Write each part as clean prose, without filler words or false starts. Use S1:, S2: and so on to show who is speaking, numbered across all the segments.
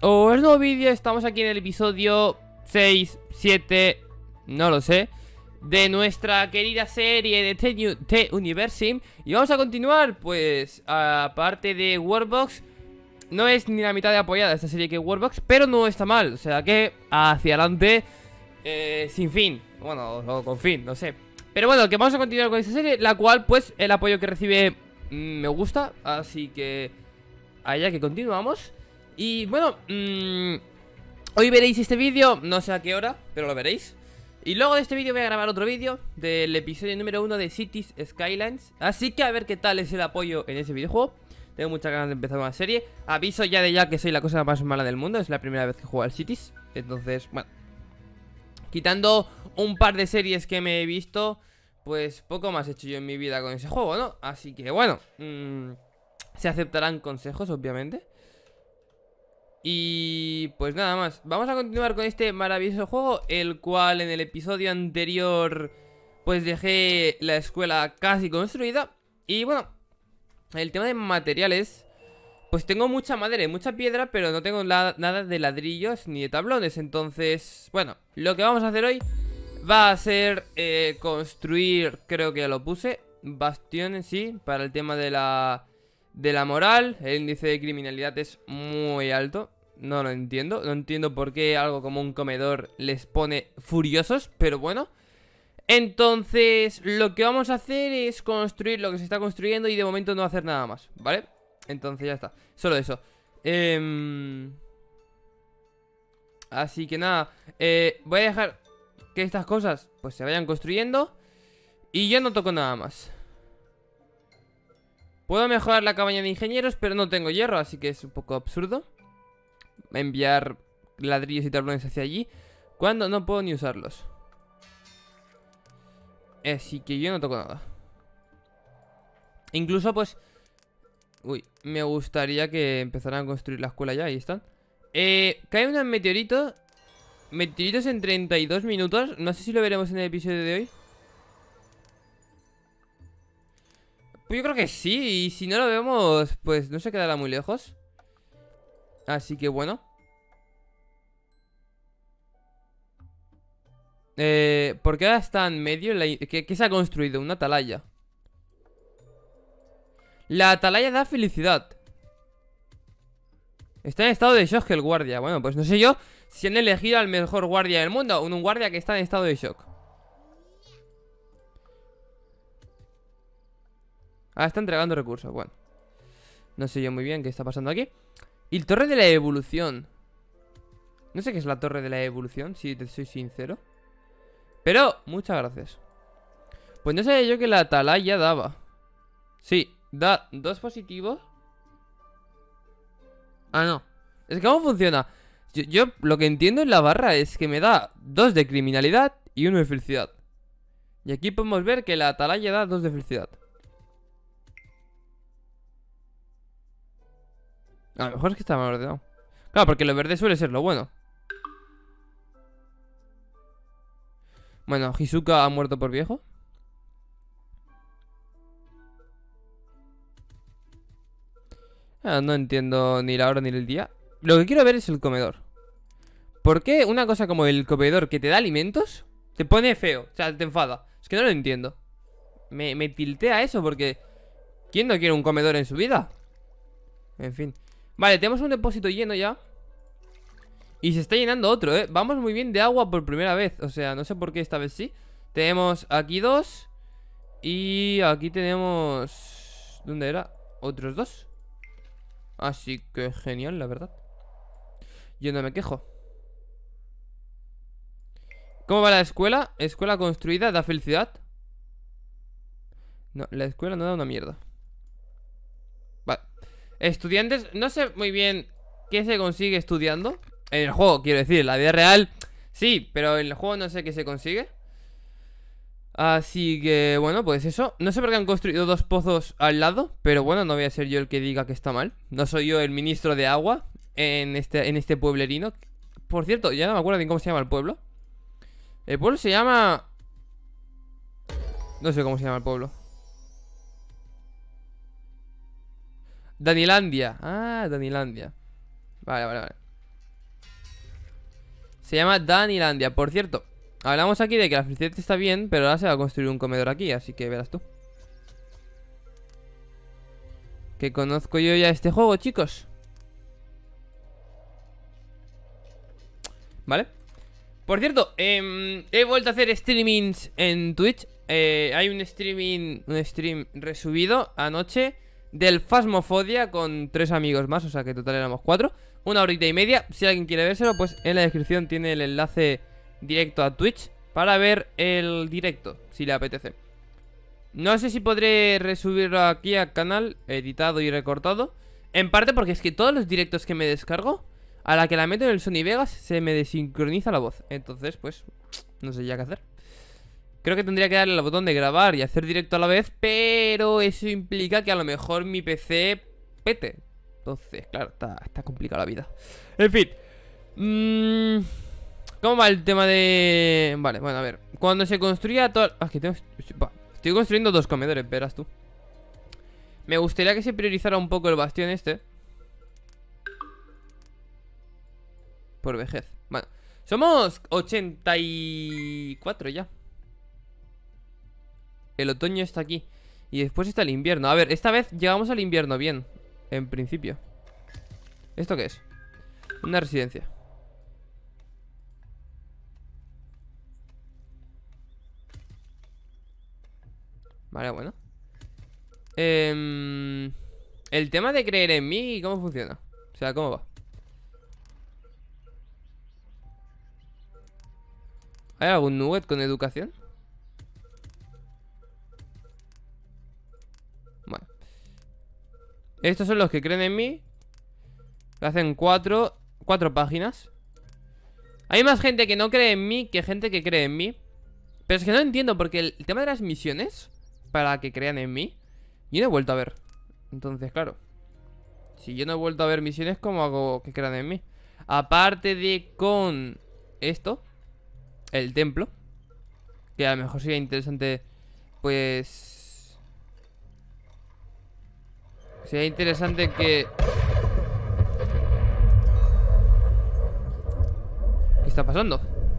S1: o es nuevo vídeo. Estamos aquí en el episodio 6, 7, no lo sé, de nuestra querida serie de The-Universim. Y vamos a continuar, pues, aparte de Worldbox. No es ni la mitad de apoyada esta serie que Worldbox, pero no está mal, o sea que hacia adelante, sin fin. Bueno, o con fin, no sé. Pero bueno, que vamos a continuar con esta serie, la cual, pues, el apoyo que recibe me gusta. Así que allá que continuamos. Y bueno, hoy veréis este vídeo, no sé a qué hora, pero lo veréis. Y luego de este vídeo voy a grabar otro vídeo del episodio número 1 de Cities Skylines. Así que a ver qué tal es el apoyo en ese videojuego. Tengo muchas ganas de empezar una serie. Aviso ya de ya que soy la cosa más mala del mundo. Es la primera vez que juego al Cities. Entonces, bueno, quitando un par de series que me he visto, pues poco más he hecho yo en mi vida con ese juego, ¿no? Así que bueno, se aceptarán consejos, obviamente. Y pues nada más, vamos a continuar con este maravilloso juego, el cual en el episodio anterior pues dejé la escuela casi construida. Y bueno, el tema de materiales, pues tengo mucha madera y mucha piedra, pero no tengo nada de ladrillos ni de tablones. Entonces, bueno, lo que vamos a hacer hoy va a ser construir, creo que ya lo puse, bastiones, sí, para el tema de la moral. El índice de criminalidad es muy alto. No lo entiendo. No entiendo por qué algo como un comedor les pone furiosos, pero bueno. Entonces, lo que vamos a hacer es construir lo que se está construyendo y de momento no hacer nada más, ¿vale? Entonces ya está, solo eso. Así que nada, voy a dejar que estas cosas pues se vayan construyendo y yo no toco nada más. Puedo mejorar la cabaña de ingenieros, pero no tengo hierro, así que es un poco absurdo enviar ladrillos y tablones hacia allí cuando no puedo ni usarlos. Así que yo no toco nada. Incluso pues... Uy, me gustaría que empezaran a construir la escuela ya, ahí están. Cae un meteorito. Meteoritos en 32 minutos. No sé si lo veremos en el episodio de hoy. Pues yo creo que sí, y si no lo vemos, pues no se quedará muy lejos. Así que bueno. ¿Por qué ahora está en medio? ¿Qué se ha construido? Una atalaya. La atalaya da felicidad. Está en estado de shock el guardia. Bueno, pues no sé yo si han elegido al mejor guardia del mundo. Un guardia que está en estado de shock. Ah, está entregando recursos, bueno. No sé yo muy bien qué está pasando aquí. Y el torre de la evolución. No sé qué es la torre de la evolución, si te soy sincero. Pero, muchas gracias. Pues no sabía yo que la atalaya daba. Sí, da 2 positivos. Ah, no. Es que ¿cómo funciona? Yo lo que entiendo en la barra es que me da 2 de criminalidad y 1 de felicidad. Y aquí podemos ver que la atalaya da 2 de felicidad. A lo mejor es que está mal ordenado. Claro, porque lo verde suele ser lo bueno. Bueno, Hizuka ha muerto por viejo. No entiendo ni la hora ni el día. Lo que quiero ver es el comedor. ¿Por qué una cosa como el comedor que te da alimentos te pone feo? O sea, te enfada. Es que no lo entiendo. Me tiltea eso porque... ¿quién no quiere un comedor en su vida? En fin. Vale, tenemos un depósito lleno ya. Y se está llenando otro, ¿eh? Vamos muy bien de agua por primera vez. O sea, no sé por qué esta vez sí. Tenemos aquí 2. Y aquí tenemos... ¿dónde era? Otros 2. Así que genial, la verdad. Yo no me quejo. ¿Cómo va la escuela? Escuela construida, da felicidad. No, la escuela no da una mierda. Vale. Estudiantes, no sé muy bien qué se consigue estudiando. En el juego, quiero decir, en la vida real sí, pero en el juego no sé qué se consigue. Así que, bueno, pues eso. No sé por qué han construido 2 pozos al lado, pero bueno, no voy a ser yo el que diga que está mal. No soy yo el ministro de agua en este pueblerino. Por cierto, ya no me acuerdo ni cómo se llama el pueblo. El pueblo se llama... no sé cómo se llama el pueblo. Danilandia. Ah, Danilandia. Vale, vale, vale. Se llama Danilandia. Por cierto, hablamos aquí de que la felicidad está bien, pero ahora se va a construir un comedor aquí, así que verás tú. Que conozco yo ya este juego, chicos. Vale. Por cierto, he vuelto a hacer streamings en Twitch. Hay un stream resubido anoche del Phasmophobia con 3 amigos más, o sea que en total éramos 4. 1 horita y media. Si alguien quiere vérselo, pues en la descripción tiene el enlace directo a Twitch para ver el directo, si le apetece. No sé si podré resubirlo aquí al canal, editado y recortado. En parte porque es que todos los directos que me descargo, a la que la meto en el Sony Vegas, se me desincroniza la voz. Entonces, pues, no sé ya qué hacer. Creo que tendría que darle al botón de grabar y hacer directo a la vez, pero eso implica que a lo mejor mi PC pete. Entonces, claro, está complicada la vida. En fin. ¿Cómo va el tema de...? Vale, bueno, a ver. Cuando se construya todo... Ah, es que estoy construyendo 2 comedores, verás tú. Me gustaría que se priorizara un poco el bastión este. Por vejez. Bueno, somos 84 ya. El otoño está aquí. Y después está el invierno. A ver, esta vez llegamos al invierno bien. En principio. ¿Esto qué es? Una residencia. Vale, bueno. El tema de creer en mí, ¿cómo funciona? O sea, ¿cómo va? ¿Hay algún nugget con educación? Bueno. Estos son los que creen en mí. Hacen 4 páginas. Hay más gente que no cree en mí que gente que cree en mí. Pero es que no entiendo, porque el tema de las misiones, para que crean en mí, yo no he vuelto a ver. Entonces, claro, si yo no he vuelto a ver misiones, ¿cómo hago que crean en mí? Aparte de con esto, el templo, que a lo mejor sería interesante. Pues sería interesante que... ¿Qué está pasando?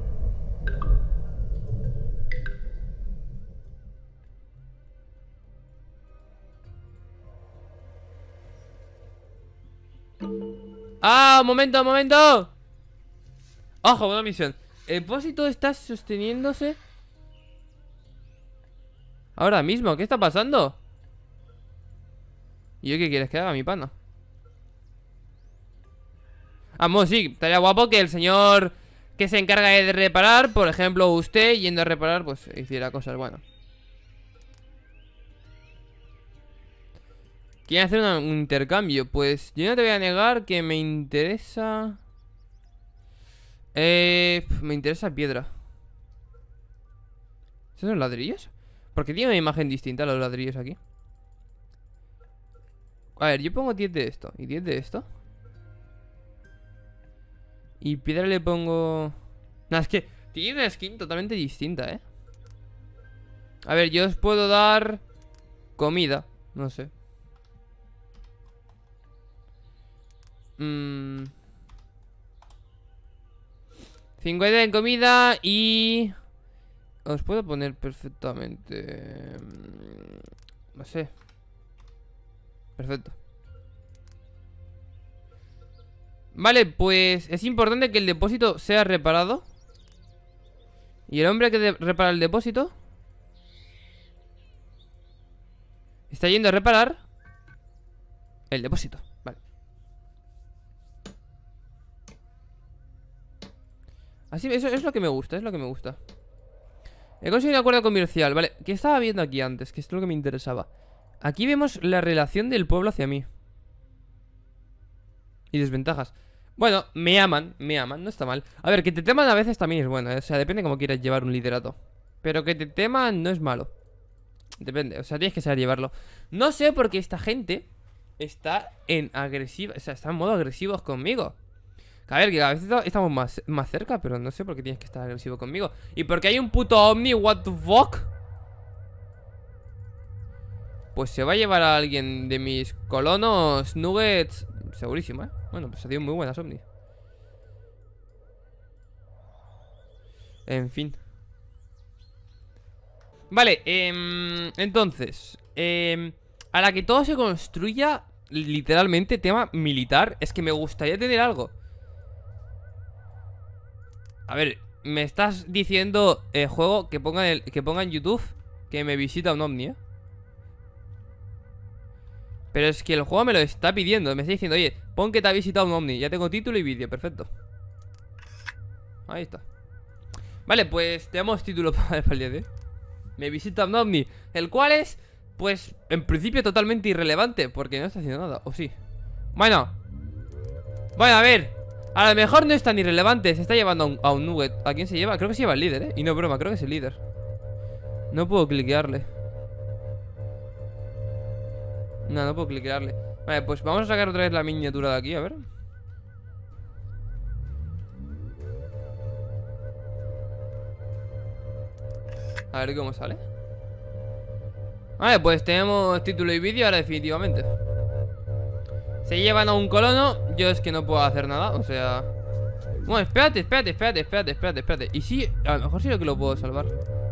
S1: ¡Ah! ¡Un momento, un momento! ¡Ojo! Buena misión. El depósito está sosteniéndose ahora mismo. ¿Qué está pasando? ¿Y yo qué quieres que haga, mi pana? Vamos, sí, estaría guapo que el señor que se encarga de reparar, por ejemplo, usted yendo a reparar, pues hiciera cosas buenas. ¿Quieren hacer un intercambio? Pues yo no te voy a negar que me interesa... me interesa piedra. ¿Estos son ladrillos? Porque tiene una imagen distinta a los ladrillos aquí. A ver, yo pongo 10 de esto y 10 de esto. Y piedra le pongo... No, es que tiene una skin totalmente distinta, ¿eh? A ver, yo os puedo dar comida, no sé. 50 en comida y... Os puedo poner perfectamente... No sé. Perfecto. Vale, pues es importante que el depósito sea reparado. Y el hombre que repara el depósito está yendo a reparar el depósito. Vale. Así, eso es lo que me gusta, es lo que me gusta. He conseguido un acuerdo comercial, vale. ¿Qué estaba viendo aquí antes? Que esto es lo que me interesaba. Aquí vemos la relación del pueblo hacia mí. Y desventajas. Bueno, me aman, no está mal. A ver, que te teman a veces también es bueno, ¿eh? O sea, depende cómo quieras llevar un liderato. Pero que te teman no es malo. Depende, o sea, tienes que saber llevarlo. No sé por qué esta gente está en agresiva, o sea, está en modo agresivos conmigo. A ver, que a veces estamos más cerca, pero no sé por qué tienes que estar agresivo conmigo. Y porque hay un puto Omni, what the fuck. Pues se va a llevar a alguien de mis colonos nuggets. Segurísimo, ¿eh? Bueno, pues ha sido muy buenas Omni. En fin. Vale, entonces a la que todo se construya, literalmente, tema militar, es que me gustaría tener algo. A ver, me estás diciendo, juego, que ponga en YouTube que me visita un ovni, ¿eh? Pero es que el juego me lo está pidiendo. Me está diciendo, oye, pon que te ha visitado un ovni. Ya tengo título y vídeo, perfecto. Ahí está. Vale, pues tenemos título para el día de hoy. Me visita un ovni, el cual es, pues, en principio totalmente irrelevante, porque no está haciendo nada, ¿o sí? Bueno, a ver, a lo mejor no es tan irrelevante. Se está llevando a un nugget. ¿A quién se lleva? Creo que se lleva al líder, ¿eh? Y no broma, creo que es el líder. No puedo cliquearle. No puedo cliquearle. Vale, pues vamos a sacar otra vez la miniatura de aquí, a ver. A ver cómo sale. Vale, pues tenemos título y vídeo ahora definitivamente. Se llevan a un colono. Yo es que no puedo hacer nada, o sea... Bueno, espérate. Y sí, a lo mejor sí que lo puedo salvar.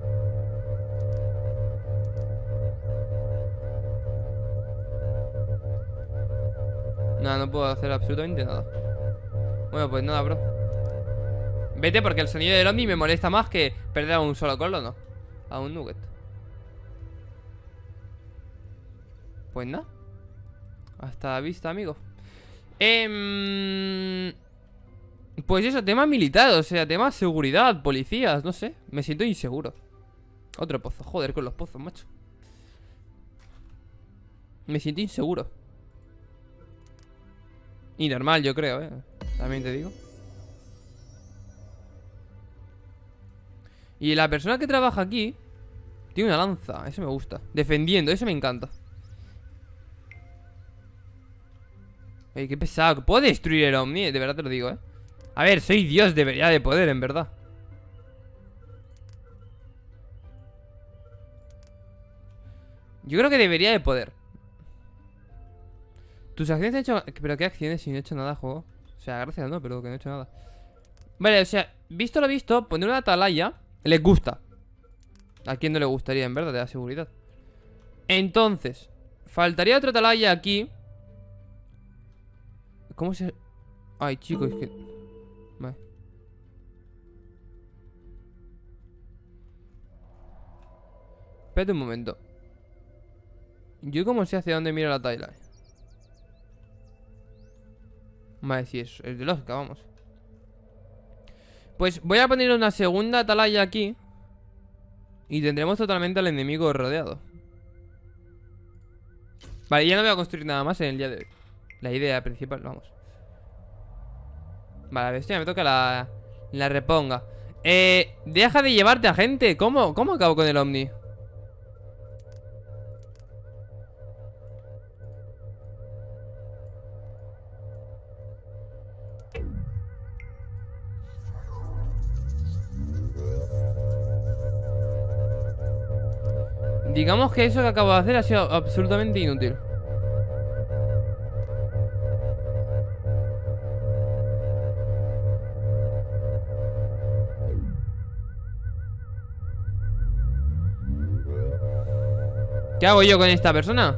S1: Nada, no puedo hacer absolutamente nada. Bueno, pues nada, bro. Vete, porque el sonido del ovni me molesta más que perder a un solo colono. A un nugget. Pues nada. Hasta la vista, amigo. Pues eso, tema militar, o sea, tema seguridad, policías, no sé. Me siento inseguro. Otro pozo, joder con los pozos, macho. Me siento inseguro. Y normal, yo creo, también te digo. Y la persona que trabaja aquí tiene una lanza, eso me gusta. Defendiendo, eso me encanta. Oye, qué pesado. Puedo destruir el ovni, de verdad te lo digo, A ver, soy Dios, debería de poder, en verdad. Yo creo que debería de poder. Tus acciones han hecho... ¿Pero qué acciones si no he hecho nada, juego? O sea, gracias, no, pero que no he hecho nada. Vale, o sea, visto lo visto, poner una atalaya les gusta. ¿A quién no le gustaría, en verdad, de la seguridad? Entonces, faltaría otra atalaya aquí. ¿Cómo se...? Ay, chicos, es que... Vale. Espérate un momento. ¿Yo cómo sé hacia dónde mira la atalaya? Vale, sí, es de lógica, vamos. Pues voy a poner una segunda atalaya aquí. Y tendremos totalmente al enemigo rodeado. Vale, ya no voy a construir nada más en el día de hoy. La idea principal, vamos. Vale, a ver, me toca la reponga. Deja de llevarte a gente. ¿Cómo acabo con el ovni? Digamos que eso que acabo de hacer ha sido absolutamente inútil. ¿Qué hago yo con esta persona?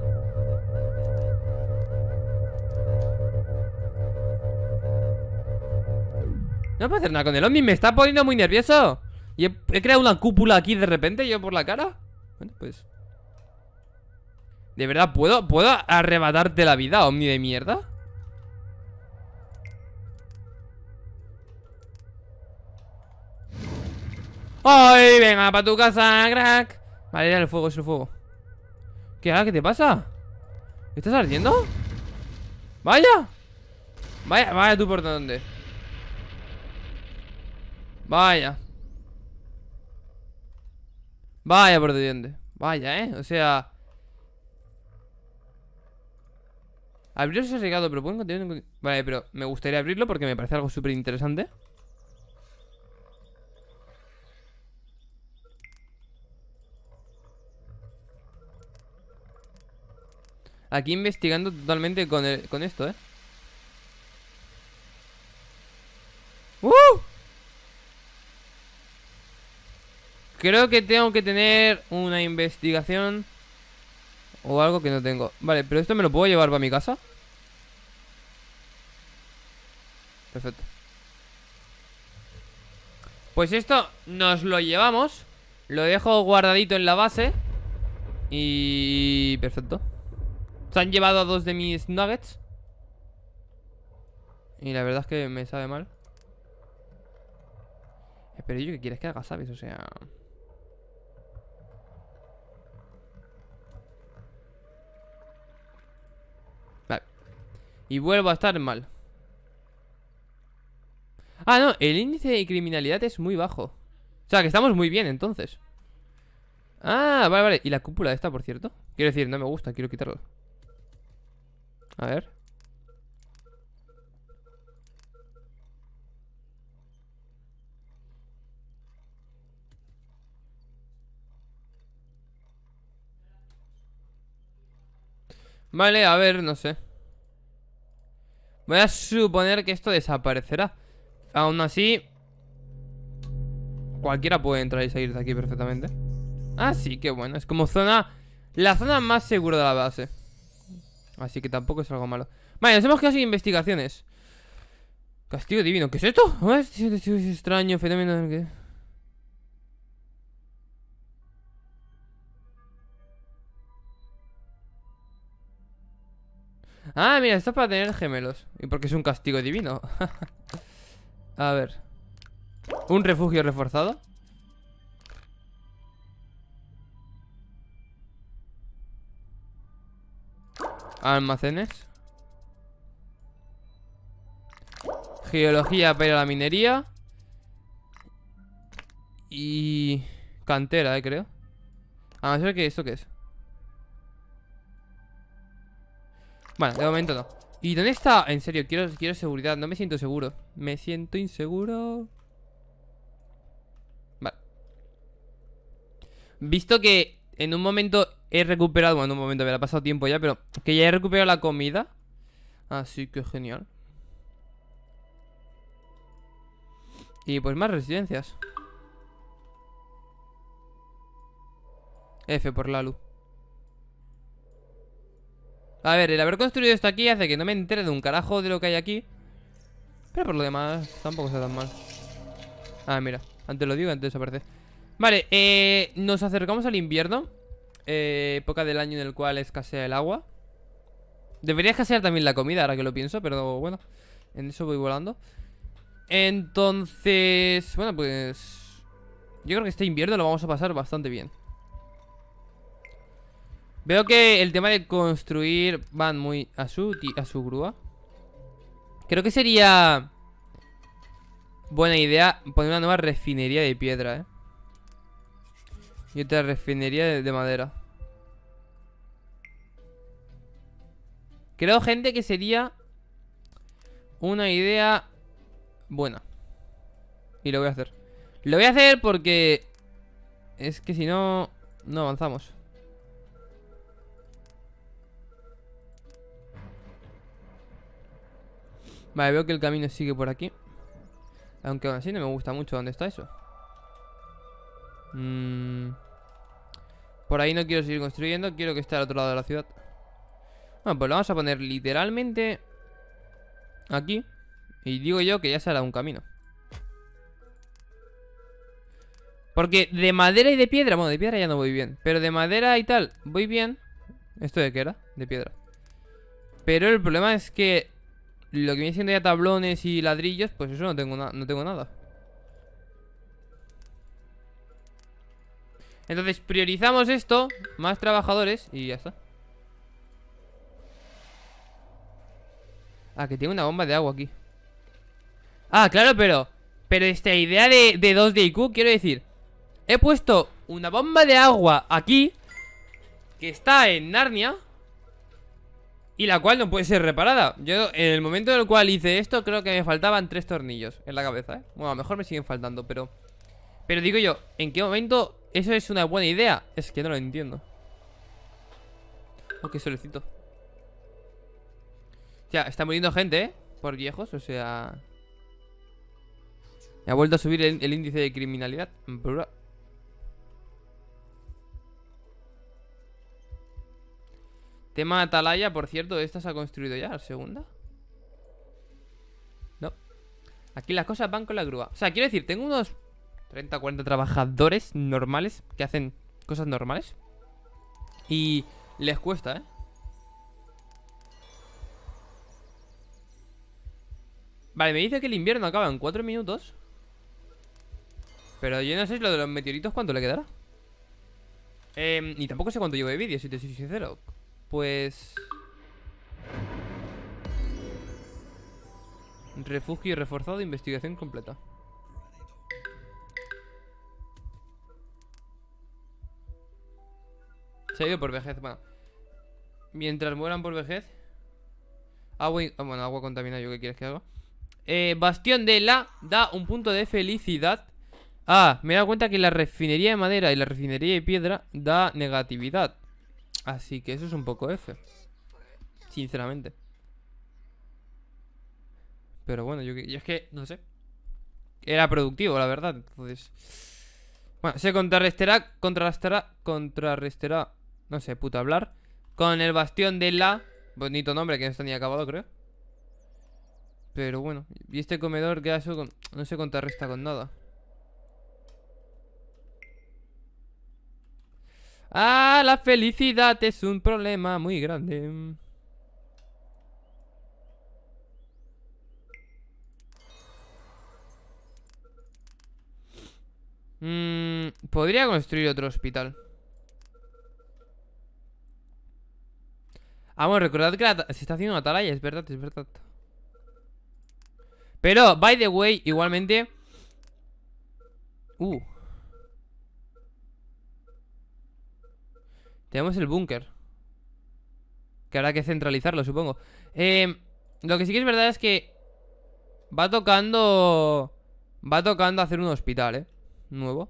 S1: No puedo hacer nada con el ovni, me está poniendo muy nervioso. Y he creado una cúpula aquí de repente, yo por la cara. Bueno, pues... ¿De verdad puedo arrebatarte la vida, ovni de mierda? ¡Ay, venga, para tu casa, crack! Vale, era el fuego, es el fuego. ¿Qué te pasa? ¿Estás ardiendo? ¡Vaya! Vaya tú por dónde. Vaya por dónde. Vaya, o sea... Abrirlo se ha llegado, pero pueden continuar. Vale, pero me gustaría abrirlo porque me parece algo súper interesante. Aquí investigando totalmente con esto, Creo que tengo que tener una investigación o algo que no tengo. Vale, pero esto me lo puedo llevar para mi casa. Perfecto. Pues esto nos lo llevamos. Lo dejo guardadito en la base. Y... perfecto. Se han llevado a 2 de mis nuggets. Y la verdad es que me sabe mal. Pero yo, ¿qué quieres que haga? ¿Sabes? O sea... vale. Y vuelvo a estar mal. Ah, no, el índice de criminalidad es muy bajo. O sea, que estamos muy bien, entonces. Ah, vale, vale. Y la cúpula esta, por cierto. Quiero decir, no me gusta, quiero quitarla. A ver. Vale, a ver, no sé. Voy a suponer que esto desaparecerá. Aún así, cualquiera puede entrar y salir de aquí perfectamente. Ah, sí, qué bueno. Es como zona... la zona más segura de la base. Así que tampoco es algo malo. Vale, nos hemos quedado sin investigaciones. Castigo divino. ¿Qué es esto? Es extraño, fenómeno... ¿qué? Ah, mira, esto es para tener gemelos. Y porque es un castigo divino. A ver. Un refugio reforzado. Almacenes. Geología para ir a la minería. Y... cantera, creo. A no ser que esto qué es. Bueno, de momento no. ¿Y dónde está? En serio, quiero seguridad. No me siento seguro. Me siento inseguro. Vale. Visto que en un momento he recuperado... bueno, en un momento, me ha pasado tiempo ya, pero que ya he recuperado la comida. Así que genial. Y pues más residencias. F por la luz. A ver, el haber construido esto aquí hace que no me entere de un carajo de lo que hay aquí. Pero por lo demás tampoco está tan mal. Ah, mira, antes lo digo, antes desaparece. Vale, nos acercamos al invierno. Época del año en el cual escasea el agua. Debería escasear también la comida, ahora que lo pienso, pero bueno, en eso voy volando. Entonces, bueno, pues yo creo que este invierno lo vamos a pasar bastante bien. Veo que el tema de construir van muy a su grúa. Creo que sería buena idea poner una nueva refinería de piedra, y otra refinería de madera. Creo, gente, que sería una idea buena. Y lo voy a hacer. Lo voy a hacer porque es que si no, no avanzamos. Vale, veo que el camino sigue por aquí. Aunque aún así no me gusta mucho dónde está eso. Por ahí no quiero seguir construyendo. Quiero que esté al otro lado de la ciudad. Bueno, pues lo vamos a poner literalmente aquí. Y digo yo que ya será un camino. Porque de madera y de piedra... bueno, de piedra ya no voy bien, pero de madera y tal voy bien. ¿Esto de qué era? De piedra. Pero el problema es que lo que viene siendo ya tablones y ladrillos, pues eso no tengo nada. Entonces priorizamos esto, más trabajadores, y ya está. Ah, que tiene una bomba de agua aquí. Ah, claro, pero esta idea de 2 de IQ, quiero decir, he puesto una bomba de agua aquí, que está en Narnia, y la cual no puede ser reparada. Yo, en el momento en el cual hice esto, creo que me faltaban 3 tornillos en la cabeza, Bueno, a lo mejor me siguen faltando, pero digo yo, ¿en qué momento eso es una buena idea? Es que no lo entiendo. Oh, qué solecito. Ya, está muriendo gente, por viejos, o sea... me ha vuelto a subir el índice de criminalidad. Tema atalaya, por cierto, ¿esta se ha construido ya? ¿La segunda? No. Aquí las cosas van con la grúa. O sea, quiero decir, tengo unos 30, 40 trabajadores normales que hacen cosas normales. Y les cuesta, ¿eh? Vale, me dice que el invierno acaba en 4 minutos. Pero yo no sé lo de los meteoritos cuánto le quedará. Ni tampoco sé cuánto llevo de vídeo, si te soy sincero. Pues... refugio reforzado, investigación completa. Se ha ido por vejez, bueno. Mientras mueran por vejez. Agua, bueno, agua contaminada, ¿yo qué quieres que haga? Bastión de la da un punto de felicidad. Ah, me he dado cuenta que la refinería de madera y la refinería de piedra da negatividad. Así que eso es un poco F, sinceramente. Pero bueno, yo es que, no sé, era productivo, la verdad. Entonces, bueno, se contrarrestará, no sé, puta hablar, con el bastión de la... bonito nombre que no está ni acabado, creo. Pero bueno, y este comedor que eso no se contrarresta con nada. Ah, la felicidad es un problema muy grande. Podría construir otro hospital. Ah, bueno, recordad que se está haciendo una atalaya, es verdad, es verdad. Pero, by the way, igualmente... tenemos el búnker, que habrá que centralizarlo, supongo. Lo que sí que es verdad es que va tocando hacer un hospital, nuevo.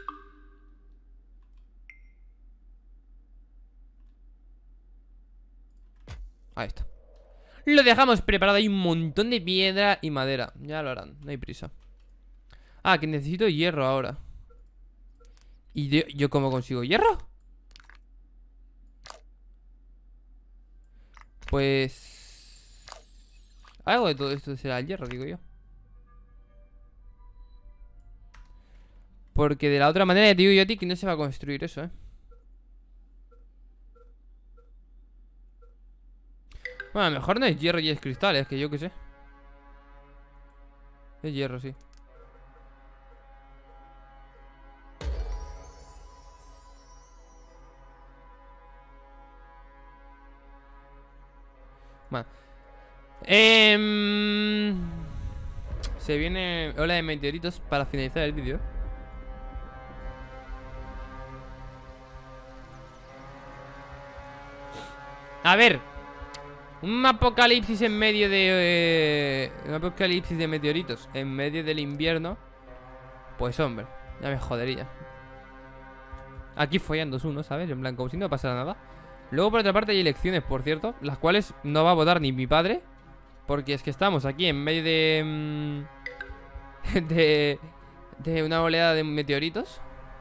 S1: Ahí está. Lo dejamos preparado, hay un montón de piedra y madera. Ya lo harán, no hay prisa. Ah, que necesito hierro ahora. ¿Y yo cómo consigo hierro? Pues... algo de todo esto será el hierro, digo yo. Porque de la otra manera te digo yo a ti que no se va a construir eso, Bueno, a lo mejor no es hierro y es cristal, es que yo qué sé. Es hierro, sí. Bueno. Se viene ola de meteoritos para finalizar el vídeo. A ver, un apocalipsis en medio de... un apocalipsis de meteoritos en medio del invierno. Pues hombre, ya me jodería. Aquí follándose uno, ¿sabes? En plan, como si no pasara nada. Luego por otra parte hay elecciones, por cierto, las cuales no va a votar ni mi padre, porque es que estamos aquí en medio de... de una oleada de meteoritos.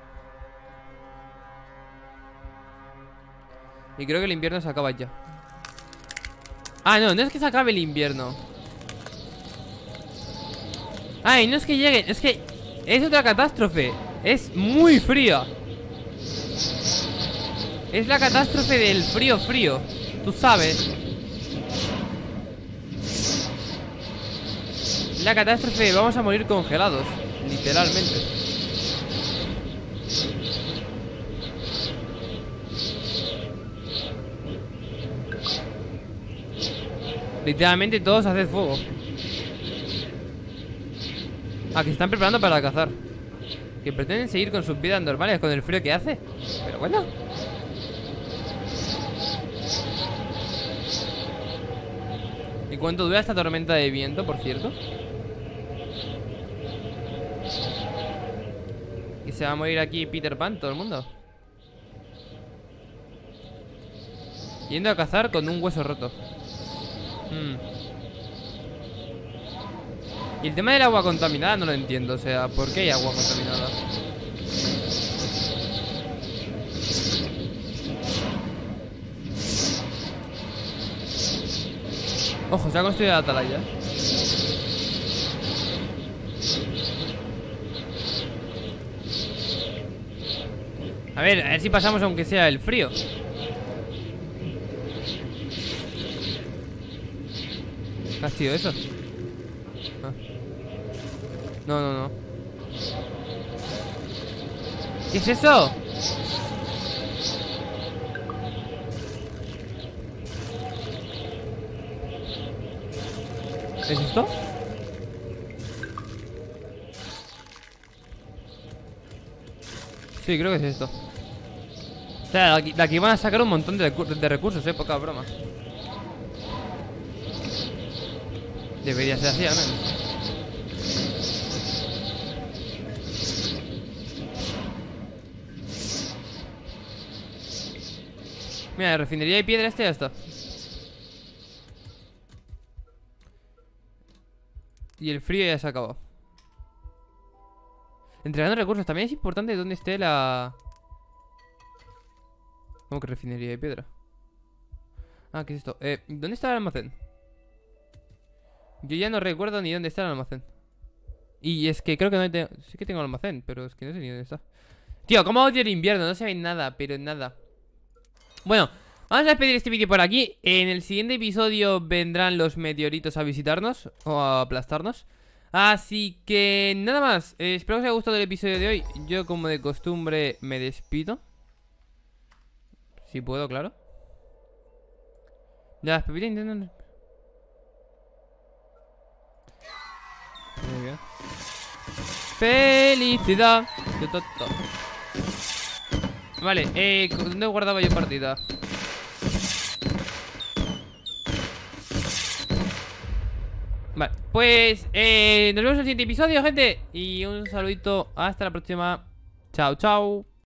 S1: Y creo que el invierno se acaba ya. Ah, no, no es que se acabe el invierno. Ay, no es que llegue, es que es otra catástrofe. Es muy fría. Es la catástrofe del frío frío. Tú sabes. La catástrofe de vamos a morir congelados. Literalmente. Literalmente todos hacen fuego. Ah, que se están preparando para cazar. Que pretenden seguir con sus vidas normales con el frío que hace. Pero bueno. ¿Y cuánto dura esta tormenta de viento, por cierto? Y se va a morir aquí Peter Pan, todo el mundo. Yendo a cazar con un hueso roto. Y el tema del agua contaminada no lo entiendo. O sea, ¿por qué hay agua contaminada? Ojo, se ha construido la atalaya. A ver si pasamos aunque sea el frío. ¿Qué ha sido eso? Ah. No. ¿Qué es eso? ¿Es esto? Sí, creo que es esto. O sea, de aquí van a sacar un montón de recursos, poca broma. Debería ser así, al menos. Mira, refinería y piedra ya está. Y el frío ya se ha acabado. Entregando recursos. También es importante dónde esté la... ¿Cómo que refinería y piedra? Ah, ¿qué es esto? ¿Dónde está el almacén? Yo ya no recuerdo ni dónde está el almacén. Y es que creo que no tengo... Sí que tengo el almacén, pero es que no sé ni dónde está. Tío, ¿cómo odio el invierno? No se ve nada, pero nada. Bueno, vamos a despedir este vídeo por aquí. En el siguiente episodio vendrán los meteoritos a visitarnos o a aplastarnos. Así que nada más. Espero que os haya gustado el episodio de hoy. Yo, como de costumbre, me despido. Si puedo, claro. Ya, las pepitas intentan... Muy bien. ¡Felicidad! Vale, ¿dónde guardaba yo partida? Vale, pues nos vemos en el siguiente episodio, gente. Y un saludito, hasta la próxima. Chao, chao.